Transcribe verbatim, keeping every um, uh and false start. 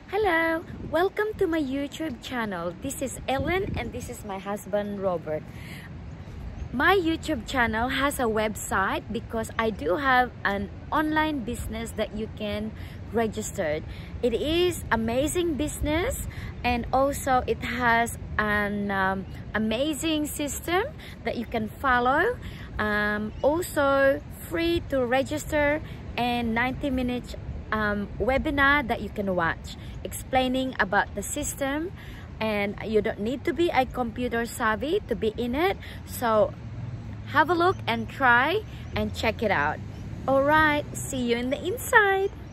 Hello, welcome to my YouTube channel. This is Ellen and this is my husband Robert. My YouTube channel has a website because I do have an online business that you can register. It is amazing business, and also it has an um, amazing system that you can follow. Um, also free to register, and ninety minutes um, webinar that you can watch explaining about the system, and you don't need to be a computer savvy to be in it. So have a look and try and check it out. All right, see you in the inside.